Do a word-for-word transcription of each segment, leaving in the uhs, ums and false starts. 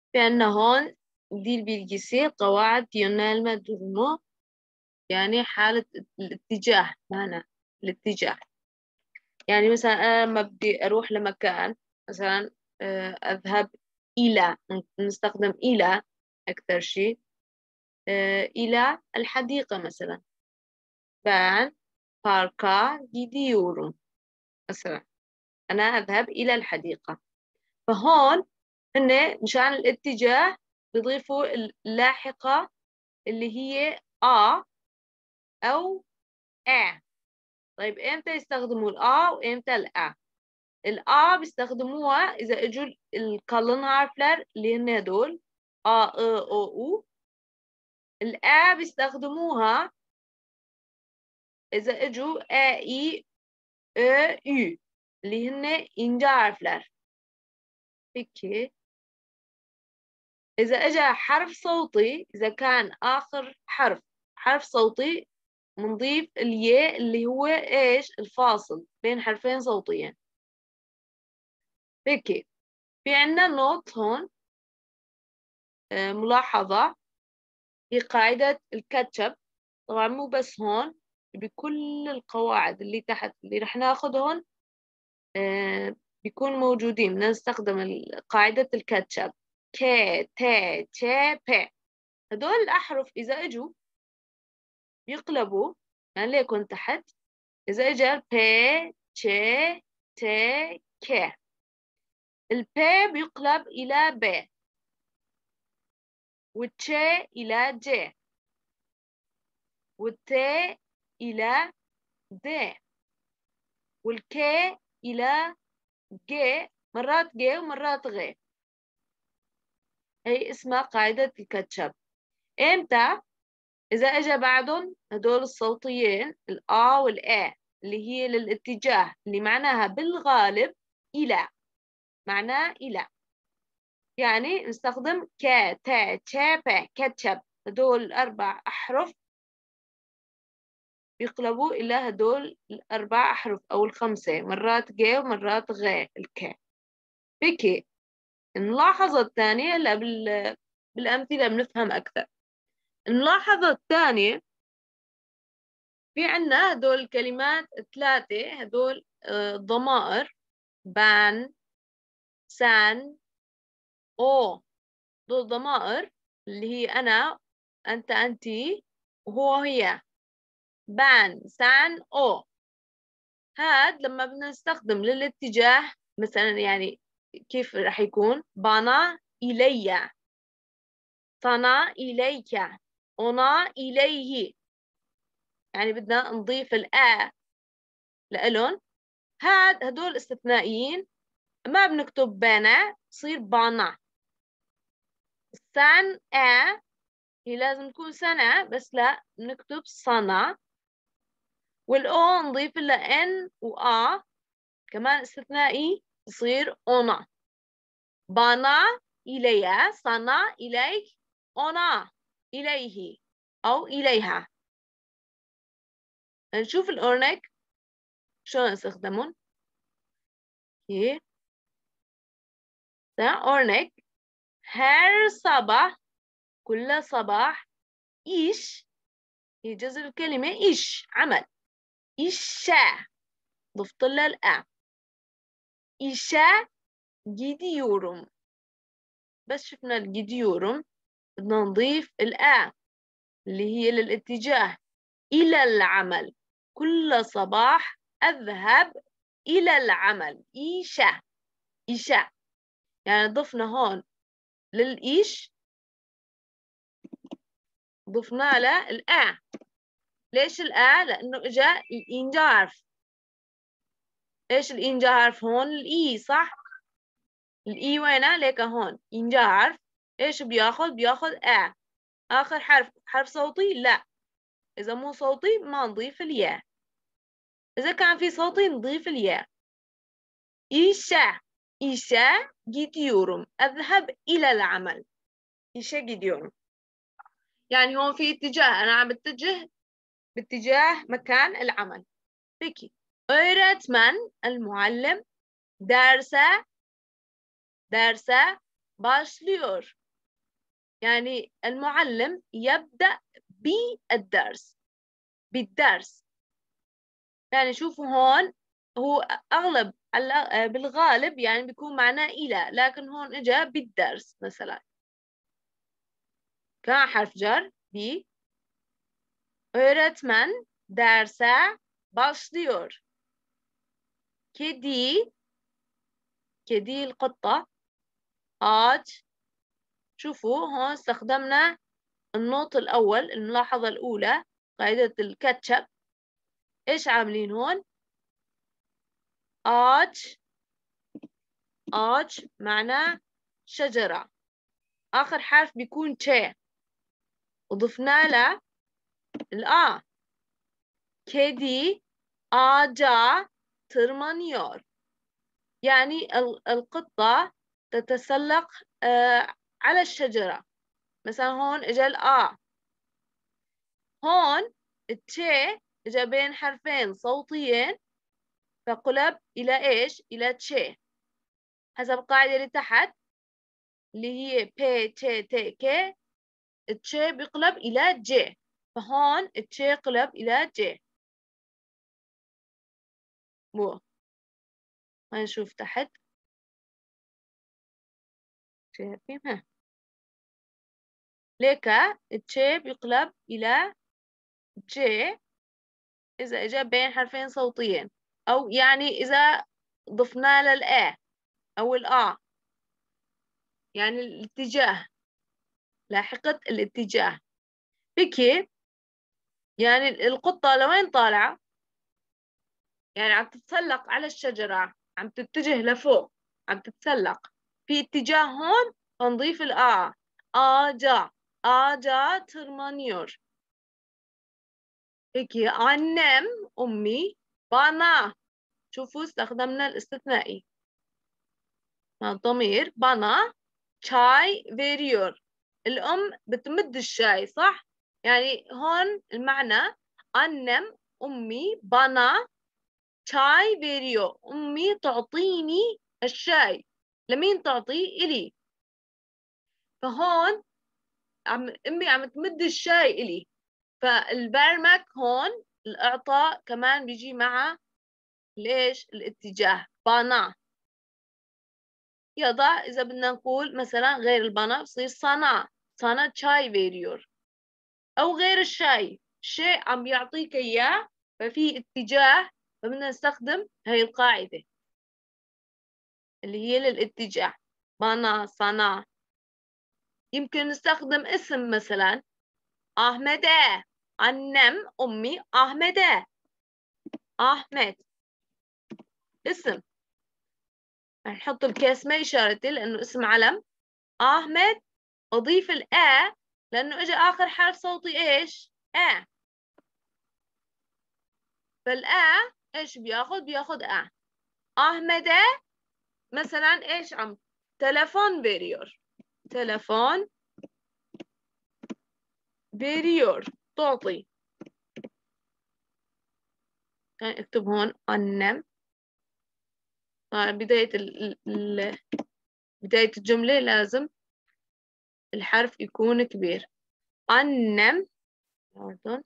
في عنا هون dil bilgisi قواعد yönelme durumu يعني حالة الاتجاه معنى الاتجاه. يعني مثلا أنا لما بدي أروح لمكان مثلا أذهب إلى، نستخدم إلى أكثر شيء، إلى الحديقة مثلا. Ben parka gidiyorum مثلا، أنا أذهب إلى الحديقة. فهون هن مشان الاتجاه بيضيفوا اللاحقة اللي هي آ أو آ. طيب إمتى يستخدموا الآ وإمتى الآ؟ الآ بيستخدموها إذا إجوا الكالن هارفلر اللي هن هدول آ أ أو أو. الآ بيستخدموها إذا إجوا آ إي أ يو اللي هن إنجا هارفلر. هيك إذا إجا حرف صوتي، إذا كان آخر حرف حرف صوتي، بنضيف الياء اللي هو إيش الفاصل بين حرفين صوتيين. هيك في عنا نوت هون، آه ملاحظة في قاعدة الكاتشب. طبعا مو بس هون، بكل القواعد اللي تحت اللي رح ناخدهم آه بيكون موجودين. بدنا نستخدم قاعدة الكاتشب ك ت ت ب. هدول الأحرف إذا إجوا بيقلبوا يعني ليكن تحت. إذا إجا ب ت ت ك، الب بيقلب إلى ب، والتش إلى ج، والت إلى د، والك إلى ج، مرات ج ومرات غ. هي اسمها قاعدة الكاتشب. إمتى؟ إذا إجا بعدهم هدول الصوتيين الآ والآ اللي هي للاتجاه اللي معناها بالغالب إلى، معناه إلى. يعني نستخدم ك ت ت ب كاتشب. هدول الأربع أحرف بيقلبوا إلى هدول الأربع أحرف أو الخمسة، مرات ج ومرات غ الك. بكي الملاحظة الثانية هلا بال... بالأمثلة بنفهم أكثر. الملاحظة الثانية في عنا هدول الكلمات ثلاثة، هدول ضمائر بان سان أو. دول ضمائر اللي هي أنا أنت أنتي وهو هي. بان سان أو. هاد لما بدنا نستخدم للاتجاه مثلا يعني كيف رح يكون؟ بنا إلي، صنع إليك، أنا إليه. يعني بدنا نضيف الآ لإلن. هاد هدول استثنائيين، ما بنكتب بنا بصير بانا. سان آ هي لازم تكون سنة، بس لا بنكتب صنع. والأو نضيف لها إن وآ كمان استثنائي يصير أنا. بانا إليه، صنع إليك، أنا إليه أو إليها. نشوف الأورنك شلون نستخدمون. هي ده أورنك. هر صباح، كل صباح. إيش هي جزء الكلمة إيش عمل. إيشا ضفت لها الأ. إيشا gidiyorum. بس شفنا الجديورم بدنا نضيف الآ اللي هي للاتجاه إلى العمل. كل صباح أذهب إلى العمل. إيشا إيشا يعني ضفنا هون للإيش ضفنا له الآ. ليش الآ؟ لأنه إجا الإنجارف. إيش الإنجارف هون؟ الإي صح؟ الإي وينه؟ ليك هون إنجارف. إيش بياخذ؟ بياخذ آ. آخر حرف حرف صوتي؟ لا. إذا مو صوتي ما نضيف الياء. إذا كان في صوتي نضيف الياء. إيشا إيشا gidiyorum. أذهب إلى العمل. إيشا gidiyorum. يعني هون في اتجاه، أنا عم بتجه باتجاه مكان العمل. Peki. Öğretmen المعلم derse derse başlıyor. يعني المعلم يبدأ بالدرس بالدرس. يعني شوفوا هون هو أغلب بالغالب يعني بيكون معناه إلى، لكن هون إجا بالدرس مثلا كان حرف جر ب. öğretmen derse başlıyor. Kedi كدي القطة. آج. شوفوا هون استخدمنا النوط الأول، الملاحظة الأولى، قاعدة الكاتشب. إيش عاملين هون؟ آج. آج معناه شجرة. آخر حرف بيكون تشي وضفنا له الآ. كدي ağaca tırmanıyor. يعني القطة تتسلق آه على الشجرة. مثلا هون اجا الآ. هون التشي اجا بين حرفين صوتيين فقلب إلى إيش؟ إلى تشي حسب القاعدة اللي تحت اللي هي بي تي تي كي. التشي بيقلب إلى جي، فهون التشي قلب إلى جي. مو هنشوف تحت شايفين ها ليكا التشي بيقلب إلى جي إذا إجا بين حرفين صوتيين، أو يعني إذا ضفنا للآ أو الآ، يعني الاتجاه، لاحقة الاتجاه. بكي يعني القطة لوين طالعة؟ يعني عم تتسلق على الشجرة، عم تتجه لفوق، عم تتسلق في اتجاه هون، فنضيف الآ. آجا آجا tırmanıyor. Peki annem أمي bana. شوفوا استخدمنا الاستثنائي مع الضمير bana çay veriyor. الأم بتمد الشاي صح؟ يعني هون المعنى annem أمي bana çay veriyor. أمي تعطيني الشاي. لمين تعطيه؟ إلي. فهون عم أمي عم تمد الشاي إلي، فالبرمك هون الإعطاء كمان بيجي مع ليش؟ الاتجاه bana. Ya da إذا بدنا نقول مثلا غير البنا بصير sana. sana çay veriyor. أو غير الشاي، شيء عم يعطيك إياه ففي اتجاه، فبدنا نستخدم هاي القاعدة اللي هي للاتجاه bana sana. يمكن نستخدم اسم مثلا Ahmet'e. annem أمي Ahmet'e. أحمد اسم، نحط الكاس ما إشارتي لأنه اسم علم. أحمد أضيف الآ لأنه إجا آخر حرف صوتي إيش؟ آ. فالآ إيش بياخد؟ بياخد آ. أحمد مثلا إيش عم تلفون veriyor. تلفون veriyor تعطي. يعني اكتب هون أنم. بداية ال ال بداية الجملة لازم الحرف يكون كبير. أنم pardon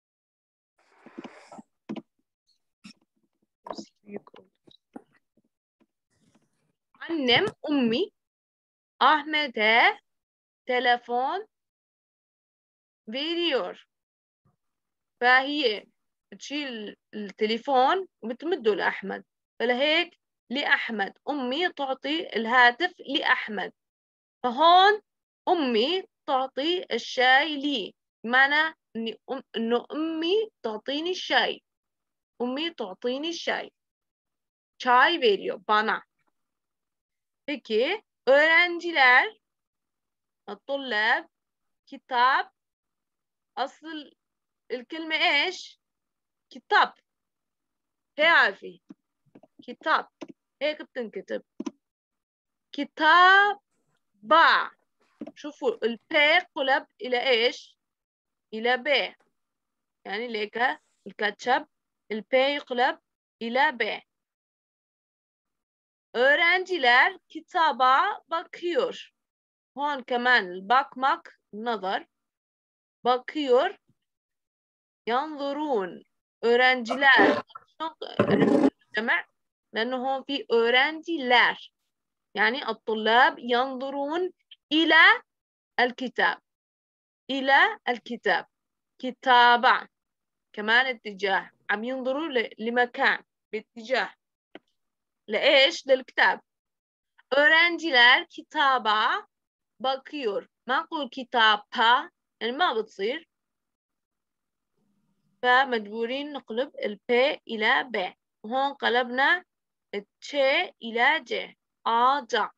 annem أمي Ahmet'e telefon veriyor. فهي بتشيل التليفون وبتمده لأحمد، فلهيك لأحمد. أمي تعطي الهاتف لأحمد، فهون أمي تعطي الشاي لي، بمعنى إني أم... إنه أمي تعطيني الشاي. أمي تعطيني الشاي. Çay veriyor bana. Peki öğrenciler الطلاب kitap. أصل الكلمة إيش؟ كتاب. تعرفي كتاب هيك بتنكتب كتاب با. شوفوا البي قلب إلى إيش؟ إلى ب. يعني ليك الكاتشب البي يقلب إلى ب. Öğrenciler kitaba bakıyor. هون كمان الباكمك النظر. bakıyor ينظرون. öğrenciler. شلون عرفت الجمع؟ لأنه هون في öğrenciler يعني الطلاب ينظرون إلى الكتاب. إلى الكتاب. كتابة كمان اتجاه، عم ينظروا لمكان باتجاه لإيش؟ للكتاب. öğrenciler kitaba bakıyor. ما نقول كتابة يعني ما بتصير، فمجبورين نقلب ال P إلى B. وهون قلبنا ال Ç إلى C. ağaca.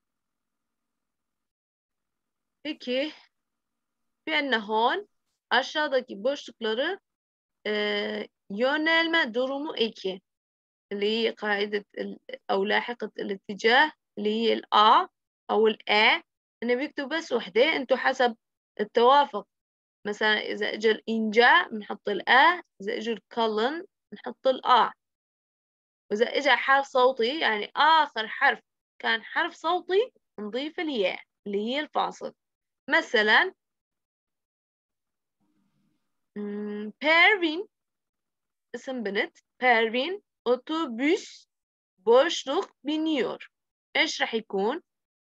Peki bir anne hon aşağıdaki boşlukları e, yönelme durumu iki اللي هي قاعدة أو لاحقة الاتجاه اللي هي ال A أو ال A. أنا بيكتب بس وحدة، أنتوا حسب التوافق. مثلا إذا إجا الإنجاء بنحط ال A، إذا إجا الكولن بنحط ال A، وإذا إجا حرف صوتي يعني آخر حرف كان حرف صوتي نضيف الياء اللي هي الفاصل. مثلا Pervin اسم بنت. Pervin otobüs boşluk biniyor. إيش رح يكون؟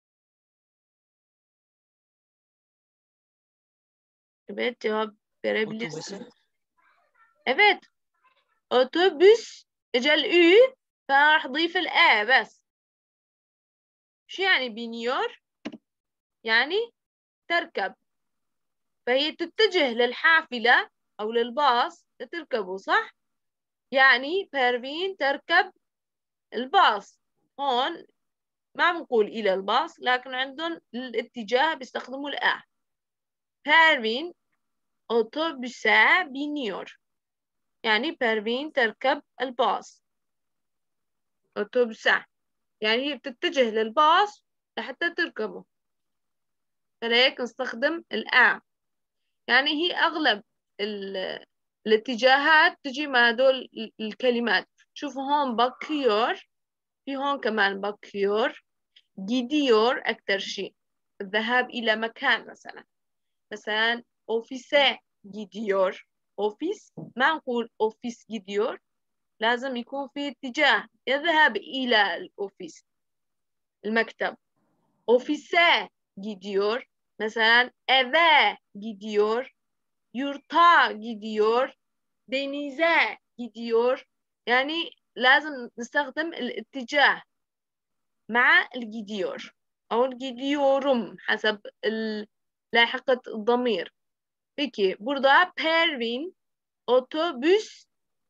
Evet cevap verebilirsin. Otobüsü. Evet. otobüs إجا الأو فراح أضيف الآ بس. شو يعني بنيور؟ يعني تركب، فهي تتجه للحافلة أو للباص لتركبه صح؟ يعني بيرفين تركب الباص. هون ما بنقول إلى الباص، لكن عندهم الاتجاه بيستخدموا الآ. بيرفين otobüse biniyor. يعني بيرفين تركب الباص. otobüse يعني هي بتتجه للباص لحتى تركبه، فلهيك نستخدم الآ. يعني هي أغلب الاتجاهات تجي مع هدول الكلمات. شوفوا هون bakıyor، في هون كمان bakıyor. gidiyor أكتر شيء الذهاب إلى مكان. مثلا مثلا ofise gidiyor. ofis ما نقول ofis gidiyor، لازم يكون في اتجاه يذهب إلى الأوفيس المكتب. ofise gidiyor. مثلا eve gidiyor. yurta gidiyor. denize gidiyor. يعني لازم نستخدم الاتجاه مع الجديور أو الجديورم حسب لاحقة الضمير. Peki burada Pervin otobüste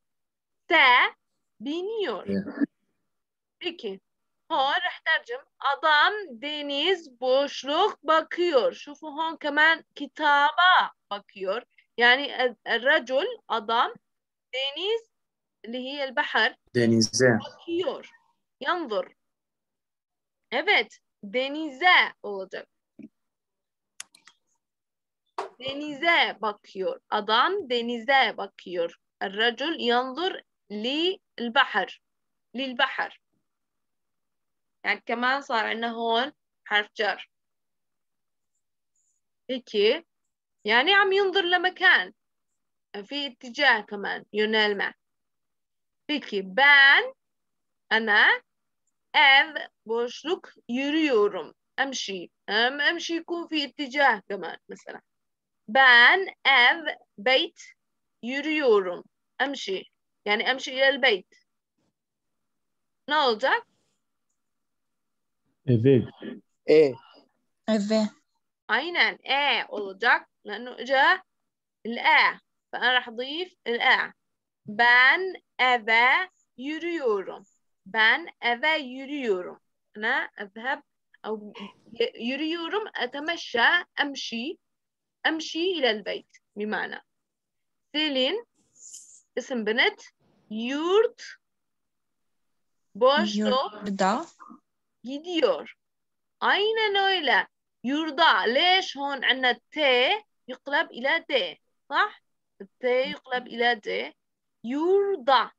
biniyor. Peki هون رح ترجم adam deniz boşluk bakıyor. شوفوا هون كمان كتابة bakıyor. يعني الرجل adam deniz اللي هي البحر denize bakıyor. ينظر. Evet, denize olacak. Denize bakıyor. Adam denize bakıyor. الرجل ينظر للبحر. للبحر. يعني كمان صار عندنا هون حرف جر. هيك يعني عم ينظر لمكان في اتجاه كمان ينال. Peki ben أنا ev boşluk yürüyorum. أمشي. أم أمشي يكون في اتجاه كمان مثلا. Ben ev beyt yürüyorum. أمشي يعني أمشي إلى البيت. Ne olacak? eve E. eve aynen e olacak لأنه إجا الآ، فأنا راح أضيف الآ. Ben eve yürüyorum. Ben eve yürüyorum. أنا أذهب أو يريورم أتمشى أمشي أمشي إلى البيت بمعنى. سيلين اسم بنت. يورت boşluk yurda gidiyor. aynen öyle. يرضى. ليش هون عندنا ت يقلب إلى د صح؟ الت يقلب إلى د. يرضى.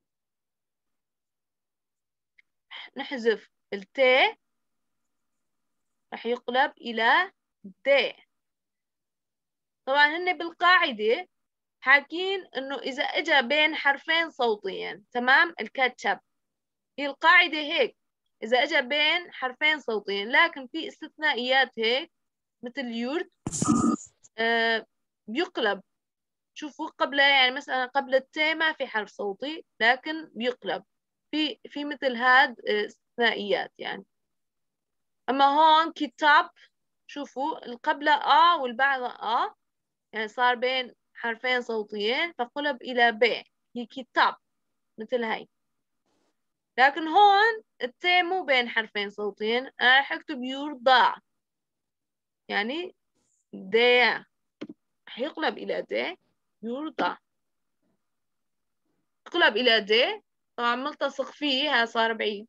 نحذف الت راح يقلب إلى د. طبعا هن بالقاعدة حاكين إنه إذا إجا بين حرفين صوتيين، تمام، الكاتشب هي القاعدة هيك، إذا إجا بين حرفين صوتيين، لكن في استثنائيات هيك مثل يورت آه بيقلب. شوفوا قبل، يعني مثلا قبل التاء ما في حرف صوتي لكن بيقلب في في مثل هاد استثنائيات يعني. أما هون كتاب، شوفوا قبل آ والبعد آ، يعني صار بين حرفين صوتيين فقلب إلى ب، هي كتاب مثل هاي. لكن هون التاء مو بين حرفين صوتيين، أنا رح أكتب يرضع، يعني دا رح يقلب إلى دا، يرضع يقلب إلى دا. طبعا ملتصق فيه، ها صار بعيد.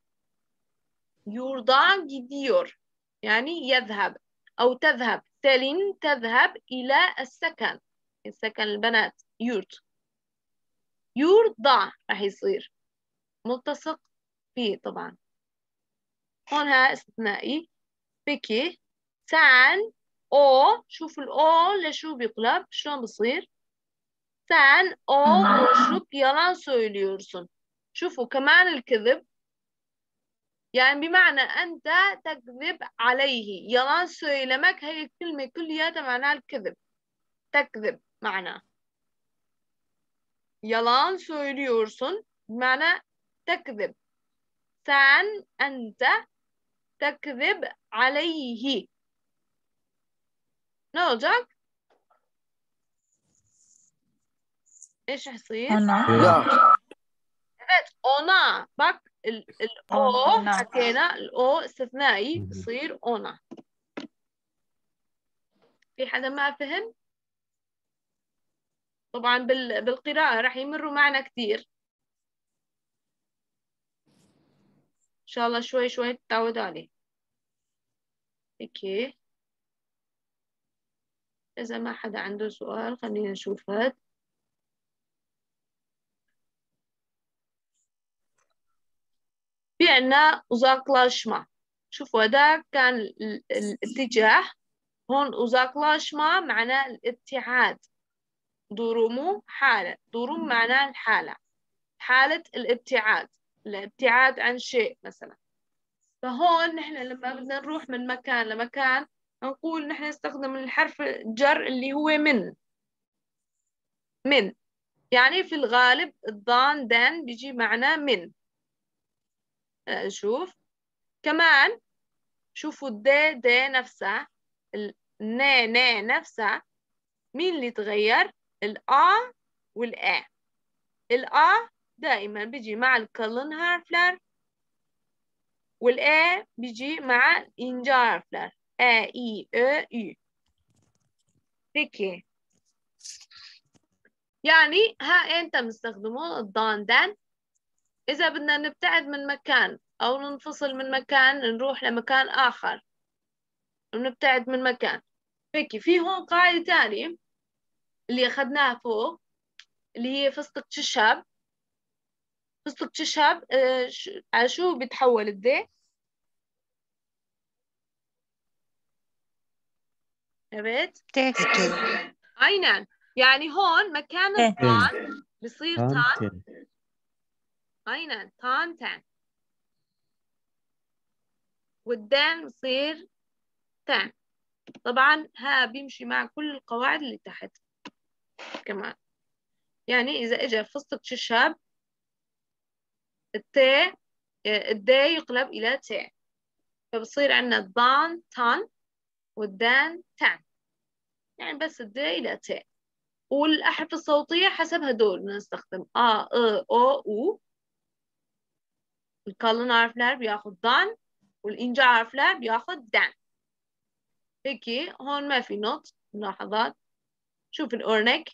يرضع gidiyor يعني يذهب أو تذهب. سليم تذهب إلى السكن، السكن البنات يورت. يرضع راح يصير ملتصق فيه طبعا. هون ها استثنائي. بكي سان او، شوف الاو لشو بيقلب، شلون بصير؟ Sen o boşluk yalan söylüyorsun. شوفوا كمان الكذب، يعني بمعنى أنت تكذب عليه. yalan söylemek هي الكلمة كلياتها معناها الكذب، تكذب معناه. yalan söylüyorsun بمعنى تكذب. sen أنت تكذب عليه. ne olacak؟ ايش يصير؟ أنا Ya. Evet ona. Bak ال ال o أنا حكينا الأو استثنائي بصير ona. في حدا ما فهم؟ طبعا بال بالقراءة راح يمروا معنا كثير، إن شاء الله شوي شوي تتعودوا عليه. اوكي، إذا ما حدا عنده سؤال خلينا نشوف هاد. في عنا uzaklaşma. شوفوا هذا كان ال الاتجاه، هون uzaklaşma معناه الابتعاد. durumu حالة، durum معناه الحالة، حالة الابتعاد، الابتعاد عن شيء مثلا. فهون نحن لما بدنا نروح من مكان لمكان نقول نحن نستخدم الحرف الجر اللي هو من. من يعني في الغالب الضان دان بيجي معنا من. شوف كمان، شوفوا الدي دي نفسها، النا نا نفسها، مين اللي تغير؟ الآ والآ. الآ دائما بيجي مع الكلن هارفلر، والآ بيجي مع الإنجا هارفلر، آ إي أ يو. بكي يعني ها أنت مستخدمه الضان دان إذا بدنا نبتعد من مكان أو ننفصل من مكان، نروح لمكان آخر ونبتعد من مكان. بكي في هون قاعدة تانية اللي أخذناها فوق، اللي هي فستق تشهب. فستق تشهب آه على شو بيتحول الذي؟ عرفت؟ تكتب أي نعم، يعني هون مكان إيه. الضان بصير تان. Tanten. أي نعم، تان تان. والدال بصير تان. طبعا ها بيمشي مع كل القواعد اللي تحت كمان. يعني إذا إجا فستق تشهب التاء الدي يقلب إلى تاء، فبصير عندنا الضان تان والدان تان، يعني بس الدي إلى تاء. والأحرف الصوتية حسب هدول بدنا نستخدم آ أ أو أو. الكالن harfler بياخد ضان، والإنجا harfler بياخد دان. هيك هون ما في نوت ملاحظات. شوف الأورنك.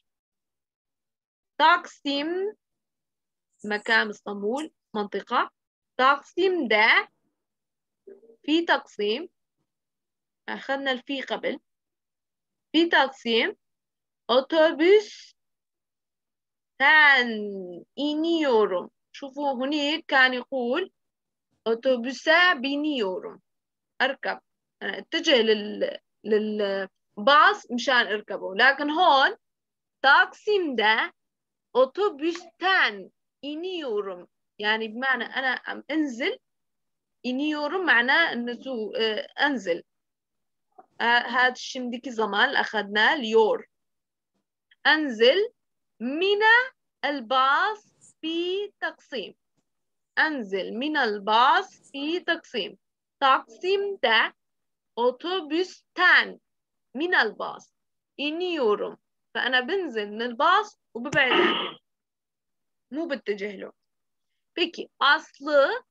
تقسيم مكان اسطنبول منطقة. تقسيم ده في تقسيم، أخذنا الفي قبل. في تقسيم otobüs sen iniyorum. شوفوا هناك كان يقول otobüse biniyorum، أركب. أنا اتجه لل للباص مشان اركبه، لكن هون تاكسيمده otobüsten iniyorum، يعني بمعنى أنا عم أنزل. iniyorum معناه إنه أنزل. هذا الشيء من ذيك الزمان أخذناه اليور. أنزل من الباص في تقسيم. أنزل من الباص في تقسيم. تقسيمde otobüsten من الباص iniyorum، فأنا بنزل من الباص وببعد عنه، مو بتجه له. Peki aslı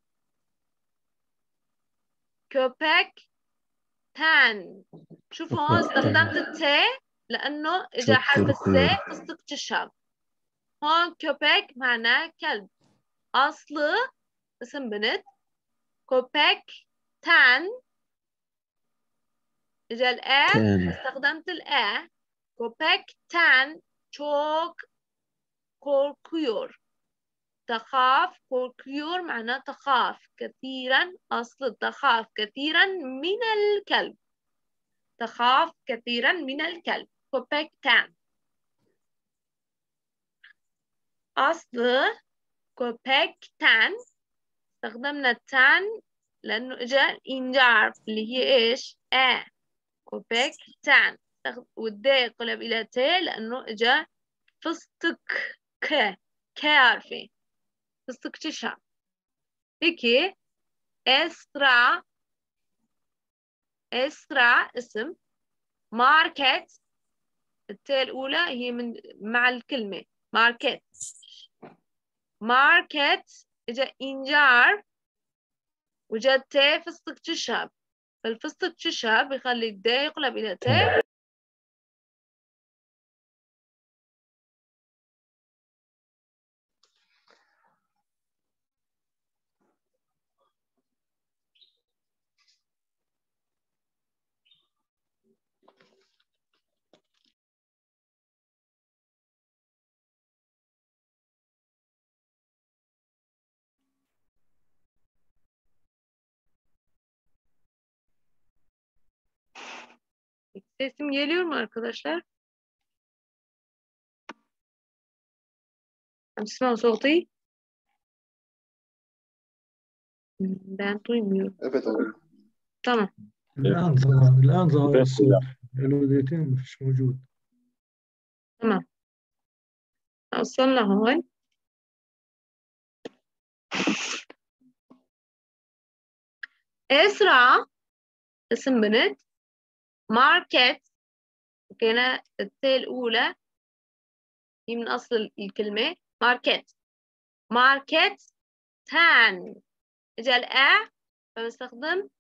köpek ten. شوفوا هون استخدمت الت لأنه إجا حرف الس فستق تشاب. هون köpek معناه كلب. أصل اسم بنت. köpek ten إجا الآ استخدمت الآ. köpek ten çok korkuyor. تخاف korkuyor معناه تخاف كثيرا. أصل تخاف كثيرا من الكلب. تخاف كثيرا من الكلب. köpekten. أصل köpekten استخدمنا ten لأنه إجا إنجار اللي هي إيش؟ آ. köpekten والدي يقلب إلى ت لأنه إجا فستق ك ك عارفين فستق تشا. بيكي إسرا. إسرا اسم. ماركت الت الأولى هي من مع الكلمة ماركت. ماركت إجا إنجار وجا ت فستق تشاب، فالفستق تشاب بيخلي الد يقلب إلى ت. Sesim geliyor mu arkadaşlar? عم تسمعوا صوتي؟ Ben duymuyorum. Evet hocam. Tamam. الآن ظهر الآن ظهر الصوت. الوديتين مش موجود. تمام. وصلنا هون. إسراء اسم بنت. ماركت كان الت الأولى هي من أصل الكلمة ماركت. ماركت تان إجا الآ فبستخدم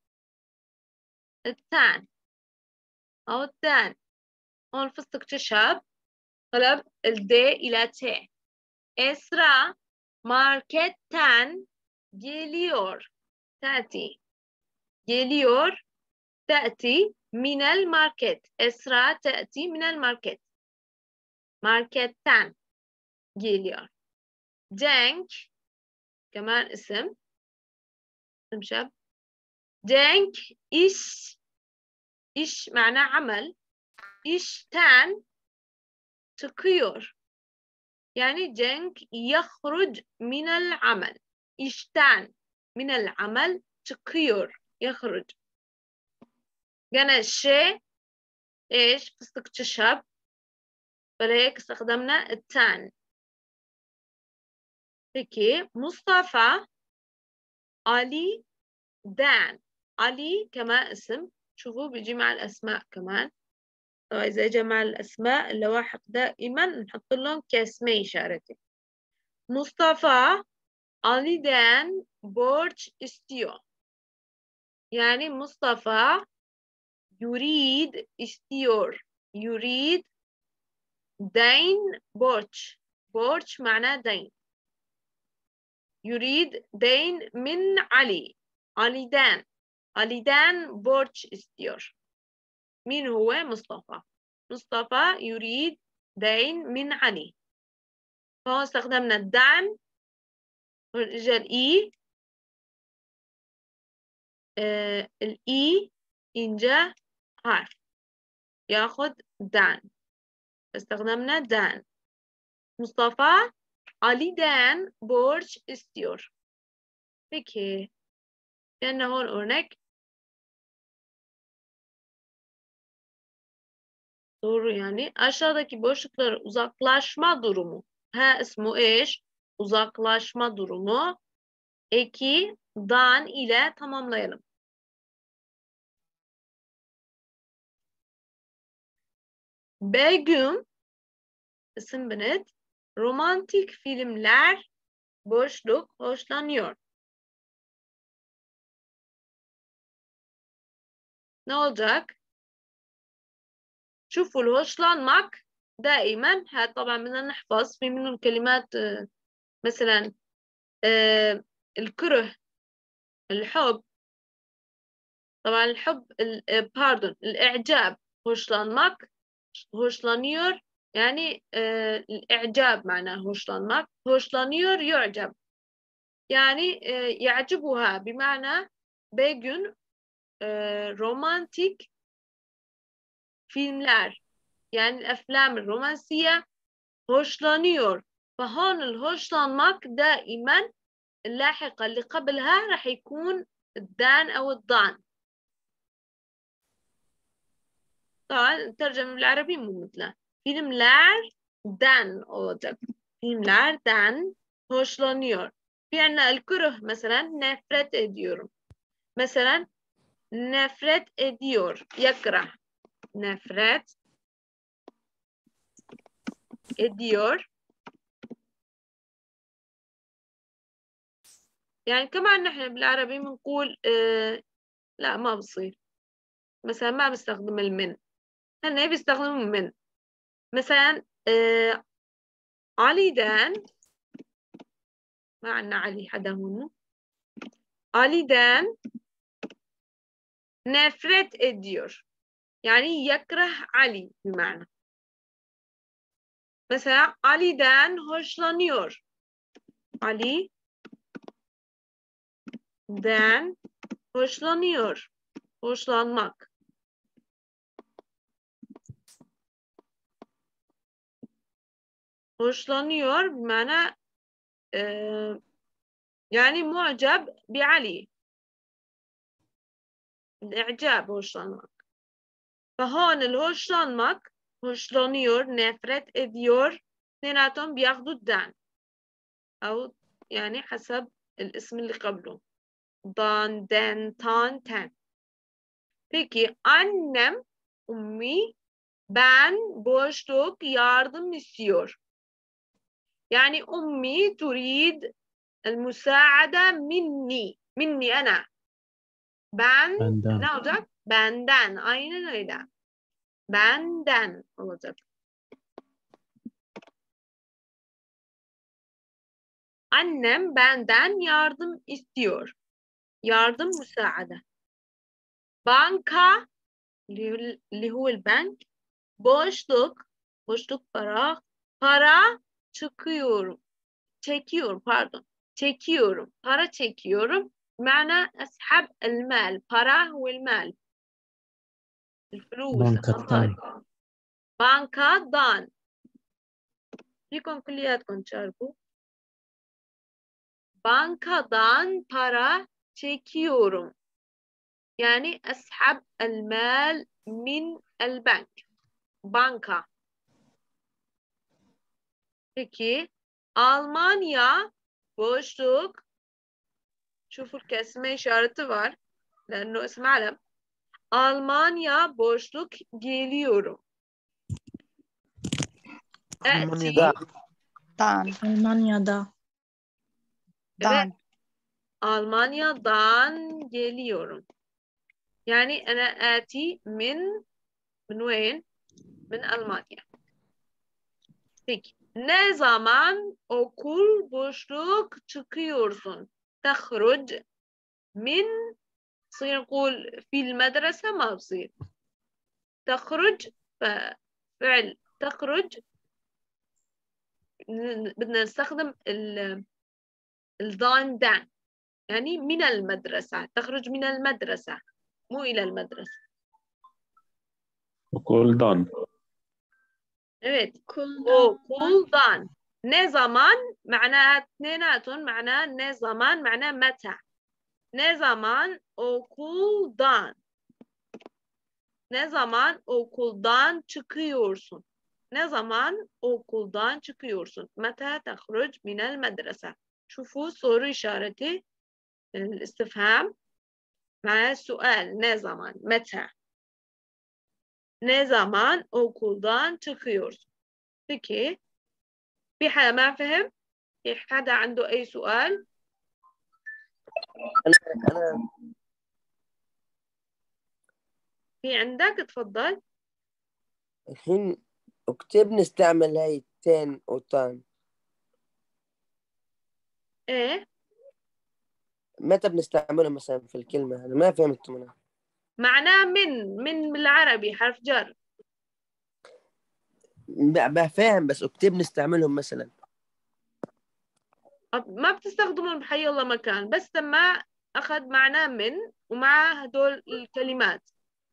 التان أو التان. هون الفستق تشاب قلب الد إلى ت. إسراء marketten geliyor. تأتي. geliyor تأتي من الماركت. إسراء تأتي من الماركت. marketten geliyor. cenk كمان اسم اسم شاب. cenk iş iş معناه عمل. işten çıkıyor. يعني cenk يخرج من العمل. işten من العمل çıkıyor يخرج. جانا الشيء ايش فستق شاب فلهيك استخدمنا التان. هيك مصطفى علي دان. علي كما اسم شوفوا بيجي مع الأسماء كمان. إذا جاء مع الأسماء اللواحق دائما نحط لهم كاسمي إشارتي. مصطفى Ali'den borç istiyor. Yani Mustafa yurid istiyor. Yurid dayn borç. Borç معناه dayn. Yurid dayn min Ali. Ali'den. Ali'den borç istiyor. مين هو؟ مصطفى. مصطفى يريد دين من علي. فهو استخدمنا الدعم اجى الاي. آه الاي إنجا حرف ياخد دان، استخدمنا دان. Mustafa Ali'den borç istiyor. Peki. Yani hon örnek. Doğru yani. Aşağıdaki boşlukları uzaklaşma durumu. Ha ismu eş. Uzaklaşma durumu. Eki dan ile tamamlayalım. Begüm isim Benet. Romantik filmler boşluk hoşlanıyor. Ne olacak? شوفوا الhoşlanmak دائما هذا طبعا بدنا نحفظ في منه الكلمات مثلا الكره الحب طبعا الحب باردون الإعجاب hoşlanmak hoşlanıyor yani الإعجاب معناه hoşlanmak hoşlanıyor يعجب يعني يعجبها بمعنى بيجون romantik filmler yani الأفلام الرومانسية hoşlanıyor. فهون الhoşlanmak دائما اللاحقة اللي قبلها راح يكون الدان أو الضان. طبعا الترجمة بالعربي مو مثله. filmler dan olacak. filmler dan hoşlanıyor. في عنا الكره مثلا nefret ediyorum. مثلا nefret ediyor. يكره nefret ediyor. يعني كمان نحن بالعربي بنقول آه لا ما بصير مثلا ما بستخدم المن هن بيستخدموا من مثلا آه علي'den ما عندنا علي حدا هون علي'den nefret ediyor يعني يكره علي بمعنى مثلا علي'den hoşlanıyor Ali den hoşlanıyor. Hoşlanmak. hoşlanıyor بمعنى e, yani mu'cab بعلي. الإعجاب hoşlanmak. فهون الhoşlanmak hoşlanıyor, nefret ediyor. اثنيناتهم بياخدوا الدان أو يعني حسب الاسم اللي قبله. Dan, den, tan, ten. Peki annem, ummi, ben boşluk yardım istiyor. Yani ummi turid المساعدة مني مني أنا. Ben Benden. ne olacak? Benden. Aynen öyle. Benden olacak. Annem benden yardım istiyor. Yardım müsaade. Banka اللي هو البنك boşluk boşluk para para çıkıyorum çekiyorum pardon çekiyorum para çekiyorum معنى أسحب المال para هو المال الفلوس Bankadan. bankadan فيكم كلياتكم تشاركوا bankadan para çekiyorum يعني أسحب المال من البنك banka. Peki Almanya boşluk شوفوا الكسمة işareti var لأنه اسم علم Almanya boşluk geliyorum. Almanya'da. Dan. Almanya'da. Dan. Evet. Almanya'dan geliyorum. Yani أنا آتي من من وين؟ من ألمانيا. Peki. Ne zaman okul boşluk çıkıyorsun? تخرج من صير نقول في المدرسة ما بصير. تخرج فعل تخرج بدنا نستخدم الضان دان يعني من المدرسة تخرج من المدرسة مو إلى المدرسة. وكل دان. Evet. Okuldan. Ne zaman معناها اثنيناتهم معناها ne zaman معناها متى. Ne zaman okuldan. Ne zaman okuldan çıkıyorsun? Ne zaman okuldan çıkıyorsun? متى تخرج من المدرسة؟ شوفوا soru işareti الاستفهام مع السؤال ne zaman متى. Ne zaman okuldan çıkıyorsun؟ peki في حدا ما فهم؟ في حدا عنده أي سؤال؟ أنا أنا في عندك تفضل. الحين كيف بنستعمل هاي تين وتان؟ إيه؟ متى بنستعملها مثلا في الكلمة؟ أنا ما فهمت منها. معناه من من بالعربي حرف جر. بفهم بس كيف بنستعملهم مثلا؟ ما بتستخدمهم بحي الله مكان بس لما أخذ معناه من ومع هدول الكلمات.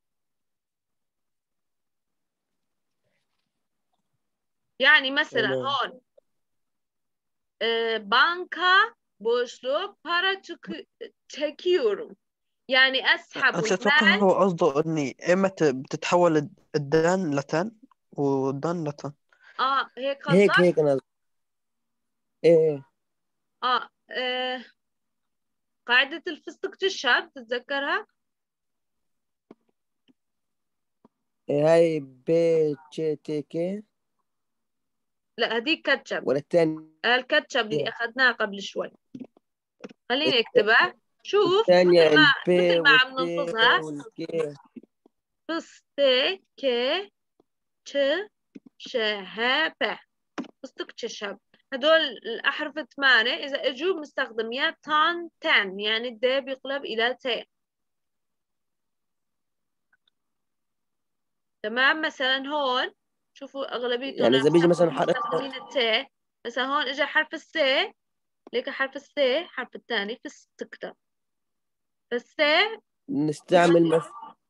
يعني مثلا أنا... هون e, banka boşluğu para çekiyorum. يعني أسحب أتوقع المال. هو قصده إني إمتى بتتحول الدان لتان والدان لتان. آه هيك قصدك؟ هيك هيك أنا إيه آه, آه قاعدة الفستق تشهد تتذكرها؟ إيه هاي بي تشي تي كي لا هذيك كاتشب. ولا الثانية؟ الكاتشب اللي أخذناه قبل شوي. خليني أكتبها. شوف الثانية مثل ما البي مثل ما عم والتي نلفظها. والكي. فستق ك ش ش ه ب. فستق تشهب. هدول الأحرف ثمانية إذا إجوا بنستخدم يا تان تان يعني الد بيقلب إلى ت. تمام. مثلا هون شوفوا أغلبيتهم يعني إذا بيجي مثلا حرف مستخدمين الت. مثلا هون إجا حرف الس. ليك حرف الس حرف الثاني في السكتة. فالس نستعمل مثلا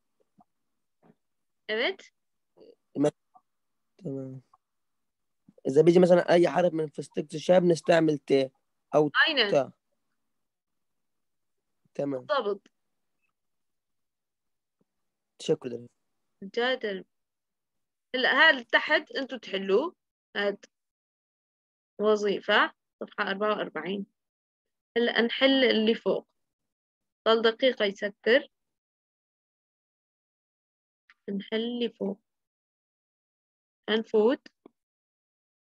evet. تمام. إذا بيجي مثلا أي حرف من فستق الشاب نستعمل ت أو aynen تا. تمام. بالضبط. شكرا. جادل. هلا هذا تحت انتم تحلوه. هاد وظيفة صفحة أربعة وأربعين. هلا نحل اللي فوق. ضل دقيقة يسكر. نحل اللي فوق. هنفوت